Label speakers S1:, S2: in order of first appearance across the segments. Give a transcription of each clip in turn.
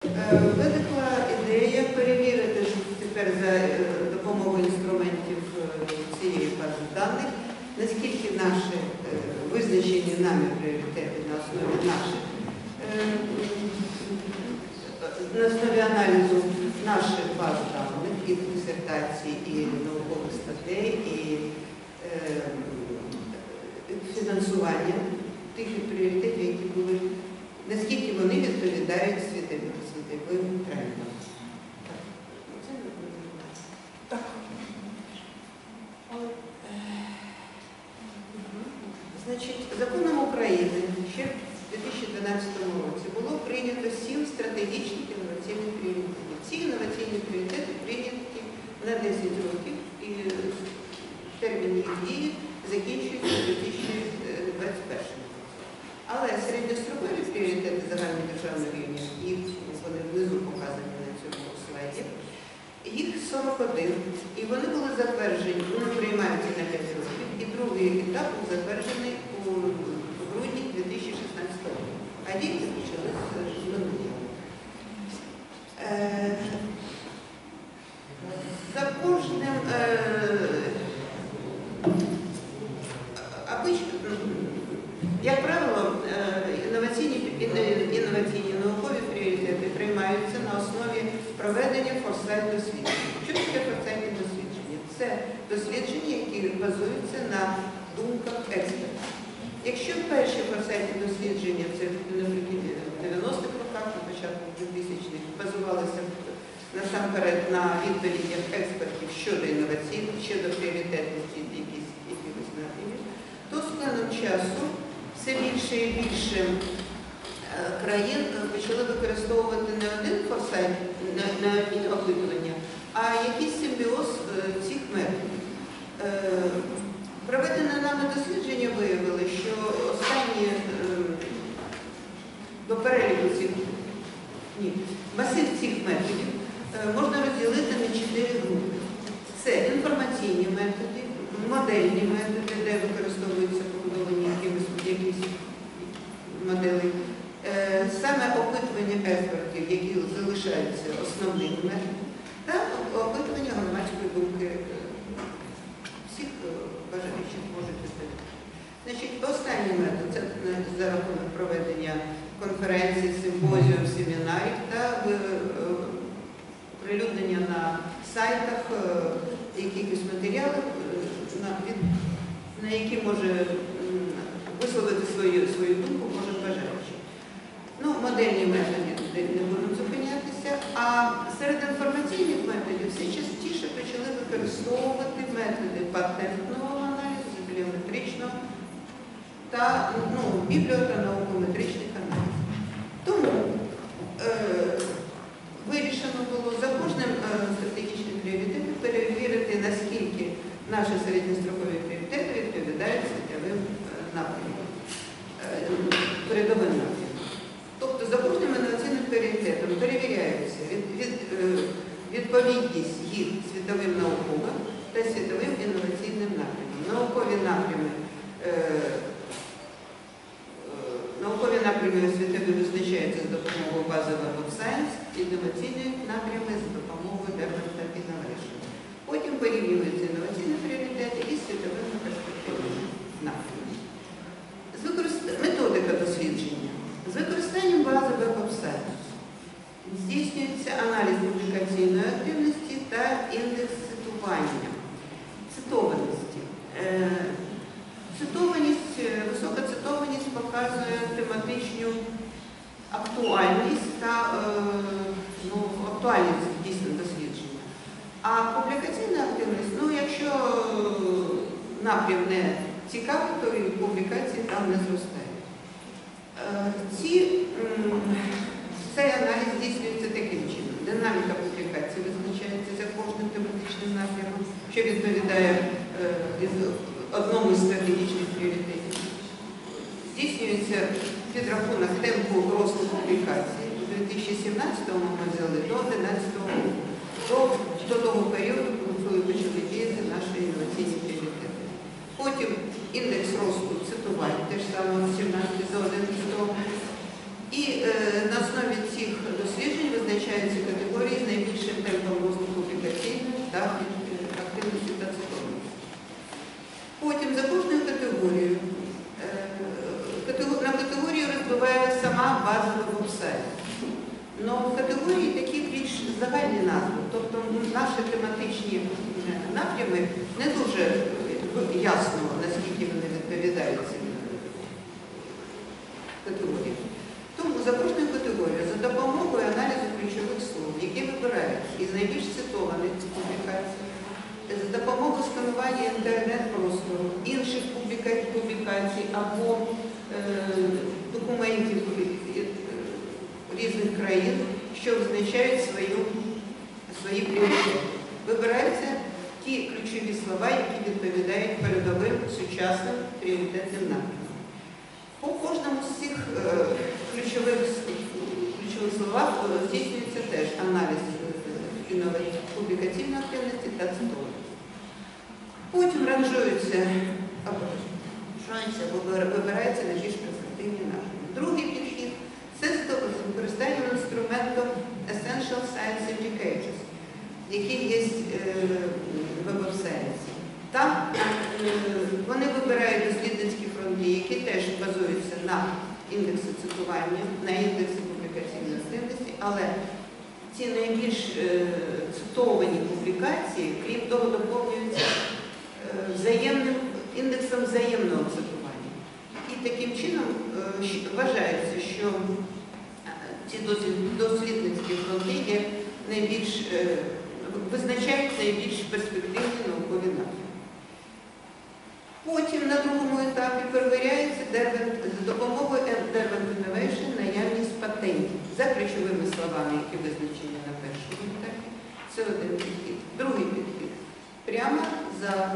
S1: Виникла ідея перевірити тепер за допомогою інструментів цієї бази даних, наскільки наші визначені нами пріоритети на основі аналізу наших баз даних і дисертацій, і наукових статей, і фінансування тих пріоритетів, які були, наскільки вони відповідають світовим трендам.
S2: Так.
S1: Значить, законом України ще в 2012 році було прийнято 7 стратегічних інноваційних пріоритетів. Ці інноваційні пріоритети прийняті на 10 років і термін їх дії закінчується в 2021 році. Але середньострокові пріоритети загальнодержавного рівня, їх вони внизу показані на цьому слайді, їх 41, і вони були затверджені, вони приймаються на 5 років, і другий етап був затверджений у грудні 2016 року. А дії почалися з минулого. За кожним як правило, інноваційні наукові пріоритети приймаються на основі проведення форсайт-досліджень. Що таке форсайтні дослідження? Це дослідження, які базуються на думках експертів. Якщо перші форсайтні дослідження, це наприкінці 90-х роках, на початку 2000-х, базувалися насамперед на відповідях експертів щодо інноваційних, щодо пріоритетності якихось напрямів, то з плином часу все більше і більше країн почали використовувати не один форсайт, не одні опитування, а якийсь симбіоз цих методів. Проведене нами дослідження виявило, що останні до переліку цих масив цих методів можна розділити на 4 групи. Це інформаційні методи, модельні методи, де використовуються побудовані якісь моделі, саме опитування експертів, які залишаються основними методами, та опитування громадської думки всіх бажаючих можуть відповідати. Значить, останній метод – це за рахунок проведення конференцій, симпозіумів, семінарів та прилюднення на сайтах якихось матеріалів, на які може висловити свою думку кожен бажаючий. Ну, модельні методи не будемо зупинятися, а серед інформаційних методів все частіше почали використовувати методи патентного аналізу, бібліометричного та бібліо- та наукометричних аналізів. Тому вирішено було за кожним стратегічним пріоритетом перевірити, наскільки наші середньострокові пріоритети відповідають світовим напрямкам, передовим напрямкам. Тобто за кожним інноваційним пріоритетом перевіряється відповідність їх світовим науковим та світовим інноваційним напрямкам. Наукові напрями світові визначаються з допомогою базового Web Science, інноваційні напрями за допомогою Development та Innovation. Потім порівнюються інноваційні пріоритети із світовими перспективами напрямів. Методика дослідження. З використанням бази Web Science здійснюється аналіз публікаційної активності та індекс цитування. Цитованості. Висока цитованість показує тематичну актуальність та актуальність дійсно дослідження. А публікаційна активність, якщо напрям не цікавий, то і публікації там не зростають. Цей аналіз здійснюється таким чином. Динаміка публікації визначається за кожним тематичним напрямом, що відповідає одному з стратегічних пріоритетів. Здійснюється підрахунок темпу росту публікацій. У 2017-му ми взяли до 2011 року, до того періоду, коли почали діяти наші інноваційні пріоритети. Потім індекс росту цитувань, те ж саме 17 до 11 року. І на основі цих досліджень базовий веб-сайт. Но в категорії такі більш загальні назви, тобто наші тематичні напрями не дуже ясно, наскільки вони відповідають цим категоріям. Тому за кожну категорію, за допомогою аналізу ключових слов, які вибираються із найбільш цитованих публікацій, за допомогою сканування інтернет-простору, інших публікацій або документів різних країн, що визначають свої пріоритети. Вибираються ті ключові слова, які відповідають передовим сучасним пріоритетним напрямкам. По кожному з цих ключових словах здійснюється теж аналіз публікаційної активності та цитованості. Потім ранжуються, вибираються найбільш перспективні напрямки. Другий підхід – це з використанням інструменту Essential Science Indicators, який є в веб-сайті. Там вони вибирають дослідницькі фронти, які теж базуються на індексі цитування, на індексі публікаційної активності, але ці найбільш цитовані публікації, крім того, доповнюються індексом взаємного цитування. І таким чином вважається, що ці дослідницькі фронти є визначають найбільш перспективні наукові напрямки. Потім на другому етапі перевіряється за допомогою Derwent Innovation наявність патентів за ключовими словами, які визначені на першому етапі. Це один підхід. Другий підхід – прямо за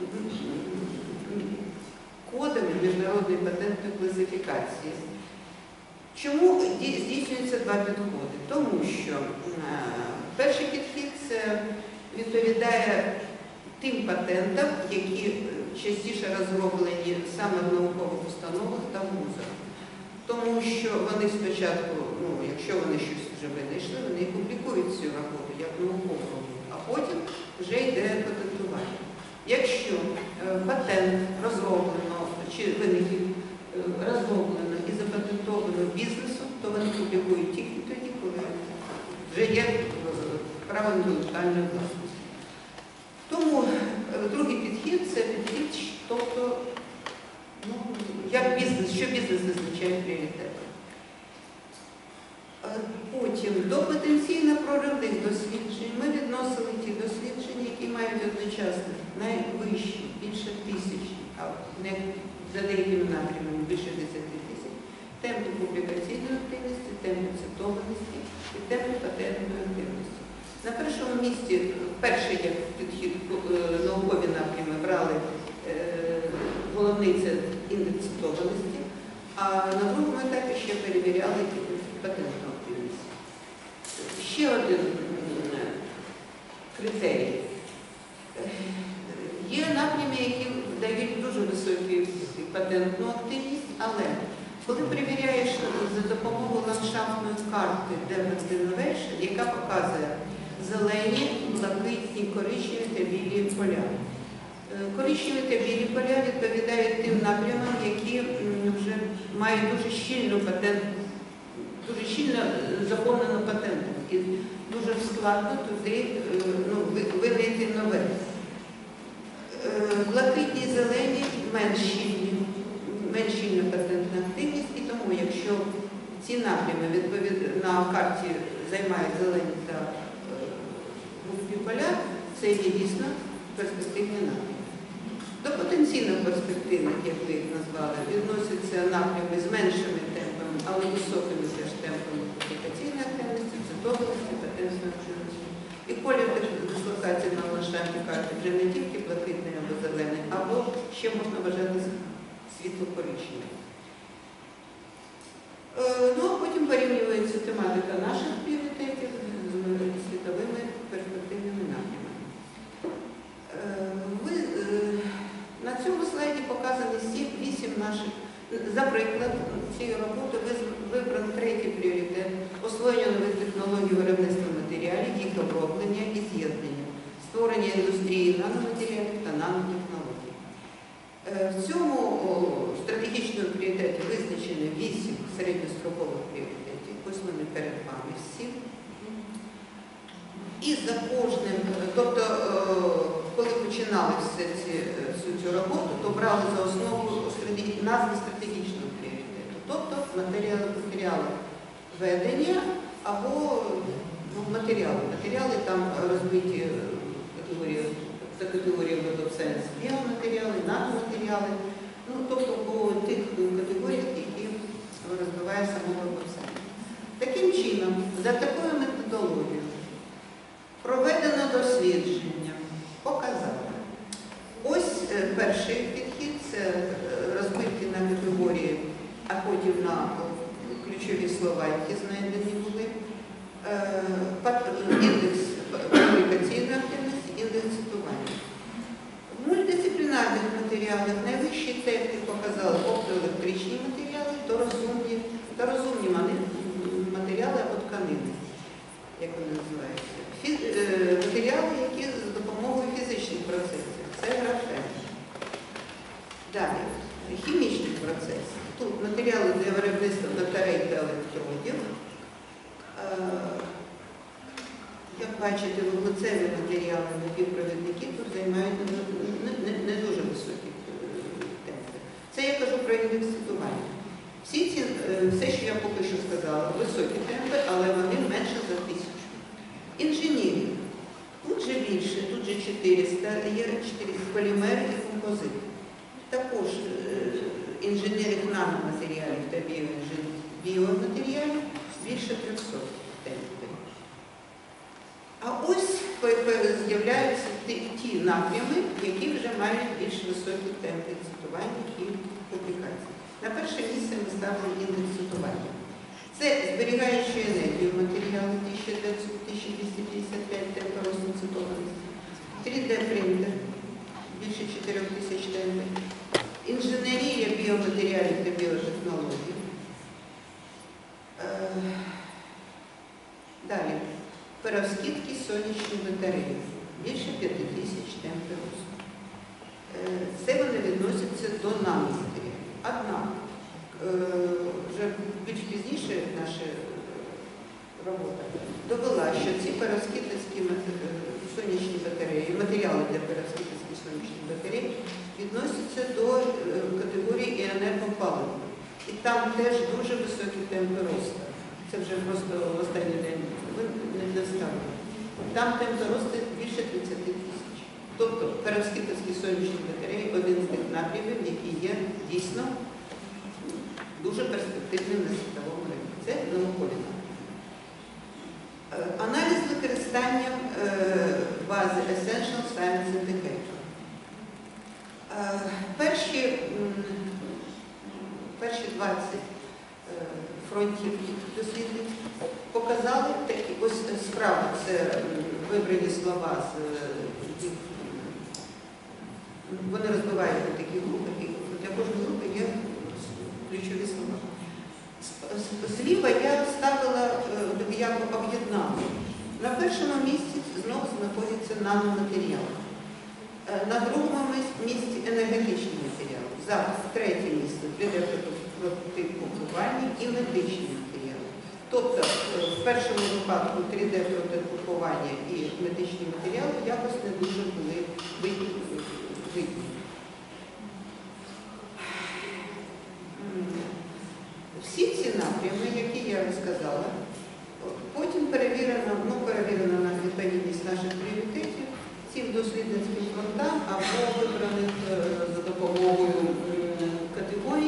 S1: кодами міжнародної патентної класифікації. Чому здійснюються два підходи? Тому що перший підхід – це відповідає тим патентам, які частіше розроблені саме в наукових установах та вузах. Тому що вони спочатку, якщо вони щось вже винайшли, вони публікують цю роботу як наукову роботу, а потім вже йде патентування. Якщо патент розроблено, чи виників розроблено і запатентовано бізнесом, то вони публікують тільки тоді, коли вже є право інтелектуальної власності. Тому другий підхід – це підхід, тобто, що бізнес визначає пріоритети. Потім до потенційно проривних досліджень ми відносили ті дослідження, які мають одночасно найвищі, більше 1000, а за деякими напрямами більше 10 000, темпи публікаційної активності, темпи цитованості і темпи патентної активності. На першому місці, перший як підхід наукові напрями брали головний це індекс цитованості, а на другому етапі ще перевіряли патентну активність. Ще один критерій. Є напрями, які дають дуже високу патентну активність, але коли перевіряєш за допомогою ландшафтної карти Derwent Innovation, яка показує зелені, блакитні, коричневі та білі поля. Коричневі та білі поля відповідають тим напрямам, які вже мають дуже щільно заповнену патентом. І дуже складно туди винайти нове. Блакитні і зелені менш щільна патентна активність, і тому, якщо ці напрями на карті займають зелені та жовті поля, це є дійсно перспективні напрями. До потенційно перспективних, як ви їх назвали, відносяться напрями з меншими темпами, але високими теж темпами публікаційної активності, цитованості, патентної активності. І колір дислокації на ландшафтній карті вже не тільки блакитний або зелений, або ще можна вважати світло-коричневий. Ну, а потім порівнюється тематика наших пріоритетів з світовими перспективними напрямами. На цьому слайді показані 8 наших. За приклад цієї роботи вибрано третій пріоритет – освоєння нових технологій виробництва матеріалів, їх оброблення і з'єднання, створення індустрії наноматеріалів та нанотехнологій. В цьому стратегічному пріоритеті визначено 8 середньострокових вони перед вами всі. І за кожним, тобто, коли починали всю цю роботу, то брали за основу назви стратегічного пріоритету, тобто матеріали ведення або матеріали. Матеріали там розбиті за категоріями Web of Science, біоматеріали, наноматеріали, тобто по тих категоріях, які розбиває саме Web of Science. Таким чином, за такою методологією проведено дослідження, показало. Ось перший підхід – це розбиті на категорії, а потім на ключові слова, які знайдені були. Індекс публікаційної активності, індекс цитування. В мультидисциплінарних матеріалах найвищі цифри показали оптоелектричні матеріали та розумні матеріали або тканини, як вони називаються. Матеріали, які за допомогою фізичних процесів. Це графен. Далі. Хімічні процеси. Тут матеріали для виробництва батарей та електродів. Як бачите, вуглецеві матеріали, напівпровідники тут займають не дуже високі темпи. Це я кажу про індекс цитування. Все, що я поки що сказала, високі темпи, але вони менше за 1000. Інженерія. Тут же більше, тут же 400, є 400 полімери і композити. Також інженерних наноматеріалів та біоматеріалів більше 300 темпів. А ось з'являються ті напрями, які вже мають більш високі темпи цитування і публікацій. На перше місце ми ставимо індекс цитування. Це зберігаючі енергію матеріали 1255 темпів росту цитованості, 3D-принтер більше 4000 темпів, інженерія біоматеріалів та біотехнологій. Далі. Перовскидки сонячні батареї. Більше 5000 темпів росту. Це вони відносяться до наноматеріалів. Однак, вже більш пізніше наша робота довела, що ці перовскидницькі сонячні батареї, матеріали для перовскидницьких сонячних батарей відносяться до категорії енергопалива. І там теж дуже високі темпи росту. Це вже просто в останній день не доставили. Там темпи росту більше 30 000. Тобто перовскидницькі сонячні батареї – один з тих напрямів, які є дійсно дуже перспективним на світовому ринку. Це наукові напрямки. Аналіз використанням бази Essential Science Indicator. Перші 20 фронтів дослідниць показали такі, ось справа, це вибрані слова, вони розбивають на такі групи, і для кожної групи є ключові слова. Зліва я ставила, як об'єднала. На першому місці знову знаходяться наноматеріали. На другому місці енергетичні матеріали. Зараз третє місце – 3D-прототипування і медичні матеріали. Тобто в першому випадку 3D-прототипування і медичні матеріали якось не дуже були видні. Всі ці напрями, які я розказала, потім перевірено на відповідність наших пріоритетів цим дослідницьким фронтам або вибраних за допомогою категорій.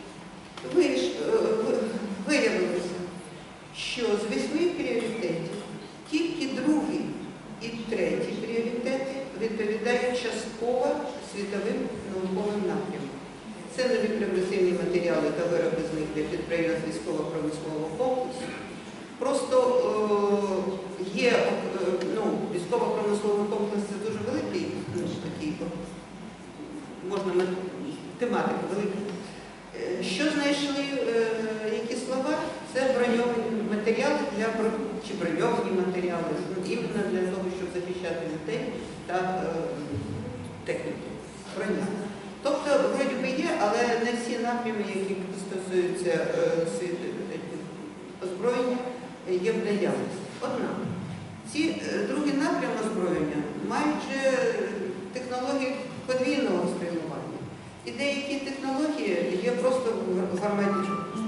S1: Виявилося, що з 8 пріоритетів тільки другий і третій пріоритети відповідають частково світовим науковим напрямам. Це нові прогресивні матеріали та вироби з них для підприємств військово-промислового комплексу. Просто є, військово-промисловий комплекс – це дуже великий, такий, можна тематика велика. Що знайшли, які слова? Це броньовані матеріали чи броньовані матеріали, іменно для того, щоб захищати людей та техніку, броня. Тобто, вроді би є, але не всі напрями, які стосуються озброєння, є в наявності. Однак, ці другий напрям озброєння мають вже технології подвійного спрямування. І деякі технології є просто в армаді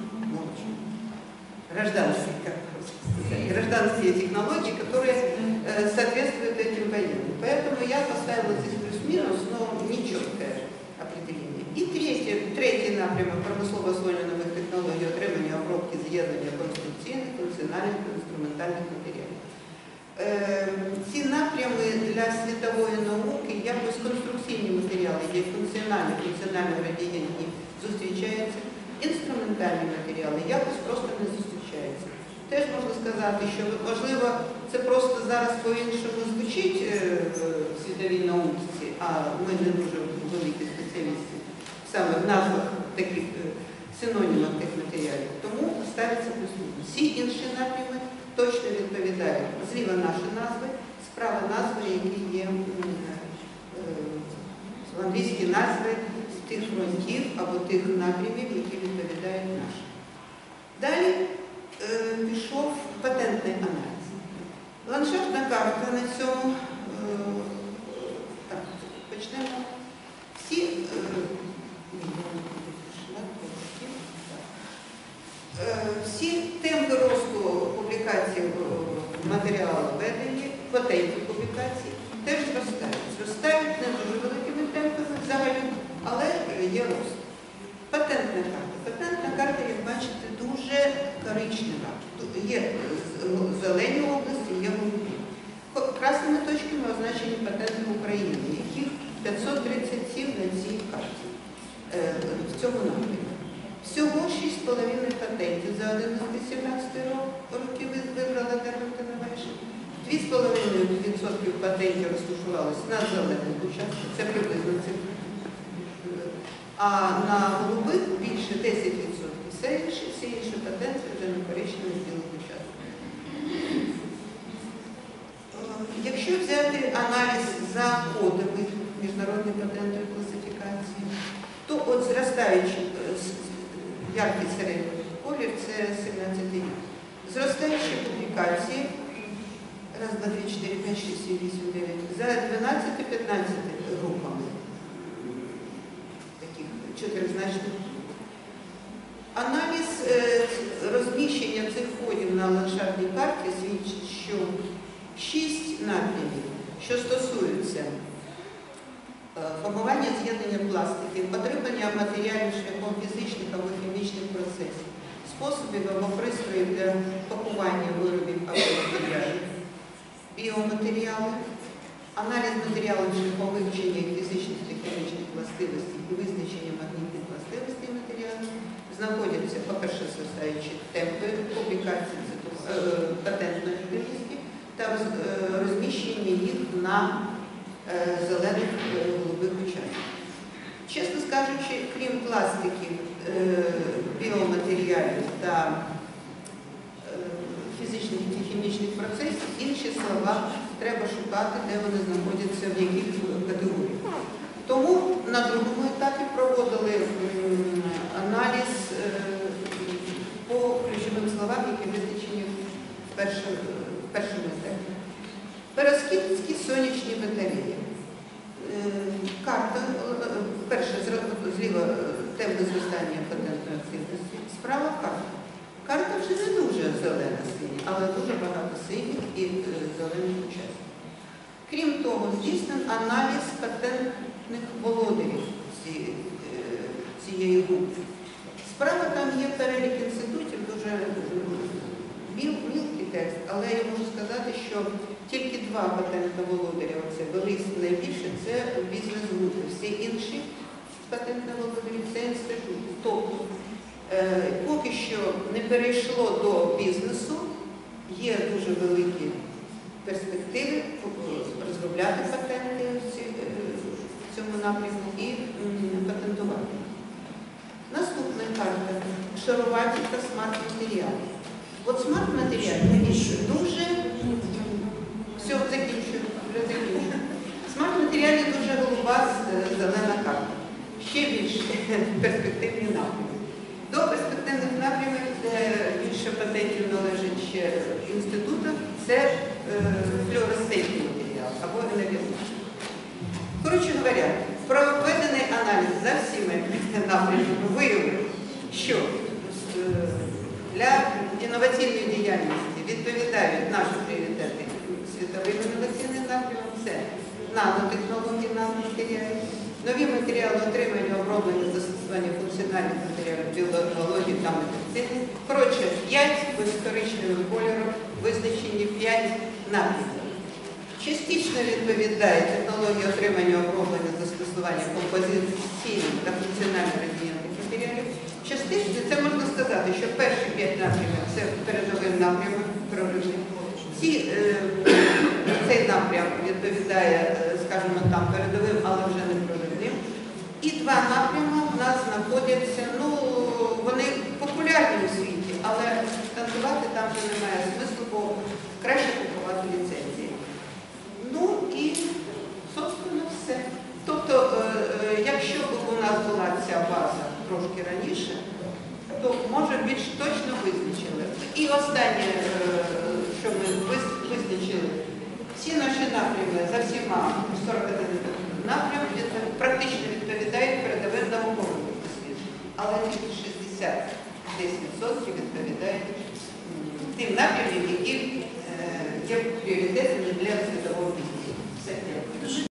S1: гражданские технологии, которые соответствуют этим военным. Поэтому я поставила здесь плюс-минус, но не четкое определение. И третий напрямок промислово освоєння нових технологій, отримання, обробки, з'єднання конструкційних, функціональних та інструментальних матеріалів. Ці напрями для світової науки, якось конструкційні матеріали, є функціональні, функціонально-радієнтні зустрічаються, інструментальні матеріали якось просто не зустрічаються. Теж можна сказати, що, можливо, це просто зараз по-іншому звучить в світовій науці, а ми не дуже великі спеціалісти саме в назвах таких синонімах тих матеріалів. Тому ставиться плюс-мінус. Всі інші напрями точно відповідають. Зліва наші назви, справа назви, які є англійські назви тих фронтів або тих напрямів, які відповідають нашим. Далі пішов патентний аналіз. Ландшафтна карта на цьому, так, почнемо. Всі темпи росту публікацій матеріалу ведення, патентів публікацій теж зростають. Зростають не дуже великими темпами взагалі, але є рост. Патентна карта. Патентна карта, як бачите, дуже коричнева. Є зелені області, є голубі. Красними точками означені патенти України, яких 537 на цій карті в цьому напрямку. Всього 6,5 патентів за 11-17 років вибрала Державтономерша. 2,5% патентів розташувалися на зелених участках, це приблизно цифра. А на голубих більше 10%. Всі інші патенти вже на коричневих білих участках. Якщо взяти аналіз за кодами міжнародної патентної класифікації, то от зростаючий яркий середній колір – це 17 рік. Зростаючі публікації раз, два, три, 4, 5, 6, 7, 8, 9 за 12-15 групами таких чотиризначних. Аналіз розміщення цих кодів на ландшафтній карті свідчить, що 6 напрямів, що стосуються формування з'єднання пластиків, отримання матеріалів шляхом фізичних або хімічних процесів, способів або пристроїв для пакування виробів або матеріалів, біоматеріали, аналіз матеріалів шляхом вивчення їх фізичних та хімічних властивостей і визначення магнітних властивостей матеріалів, знаходяться, по-перше, зростаючі темпи публікації патентної активності та розміщення їх на зелених голубих участках. Чесно скажучи, крім пластиків, біоматеріалів та фізичних і хімічних процесів, інші слова треба шукати, де вони знаходяться, в яких категоріях. Тому на другому етапі проводили аналіз по ключовим словам, які визначені в першому етапі. Пероскітські сонячні батареї. Карта, перше, зліва темпи зростання патентної активності, справа карта. Карта вже не дуже зелена синя, але дуже багато синіх і зелених учасників. Крім того, здійснений аналіз патентних володарів цієї групи. Справа там є перелік інститутів, дуже мілкий текст, але я можу сказати, що тільки 2 патентних володаря, оце великі найбільше, це бізнес-групи. Всі інші патентні володарі – це інститути. Тобто, поки що не перейшло до бізнесу, є дуже великі перспективи розробляти патенти в цьому напрямку і патентувати. Наступна карта – шаруваті та смарт-матеріали. От смарт-матеріали дуже... Все, закінчую. Смарт-матеріали дуже голуба зелена карта. Ще більш перспективні напрямки. До перспективних напрямів, де більше патентів належить ще інституту, це флюоресцентні матеріали або енергетичні. Коротше говоря, проведений аналіз за всіми напрямками виявив, що для інноваційної діяльності відповідають наші пріоритети світовим інноваційним напрямам, це нанотехнології, наноматеріалів, нові матеріали отримання, оброблення, застосування функціональних матеріалів, біології та медицини. Коротше, 5 коричневим кольором визначені 5 напрямків. Частично відповідає технології отримання, оброблення, застосування композиційних та функціонально-розмінних матеріалів. Частично, це можна сказати, що перші 5 напрямів – це передовий напрямок проривний. Цей напрям відповідає, скажімо, там передовим, але вже не проривним. І 2 напрями в нас знаходяться, ну, вони популярні у світі, але танцювати там вже немає смислу, бо краще купувати ліцензії. Ну і, собственно, все. Тобто, якщо б у нас була ця база трошки раніше, то, може, більш точно визначили. І останнє, що ми визначили, всі наші напрями за всіма 41 напрямками